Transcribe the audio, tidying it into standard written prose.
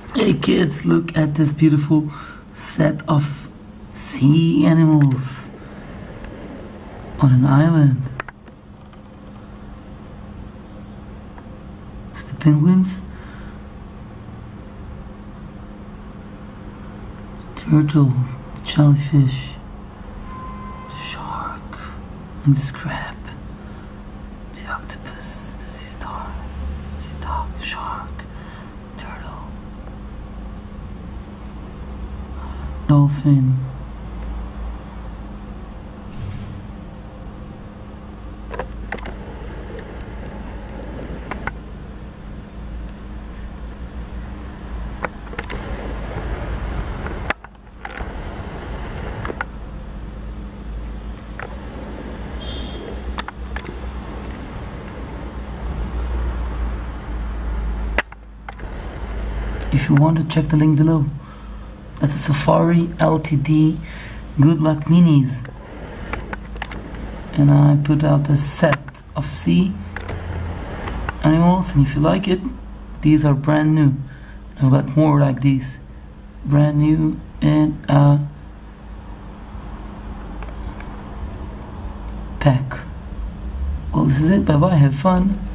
Hey kids, look at this beautiful set of sea animals on an island. It's the penguins, turtle, the jellyfish, the shark, and this crab, the octopus, the sea star, sea dog, shark, turtle, dolphin. If you want to check the link below. That's a Safari LTD Good Luck Minis. And I put out a set of sea animals, and if you like it, these are brand new. I've got more like these. Brand new and a pack. Well, this is it. Bye bye. Have fun.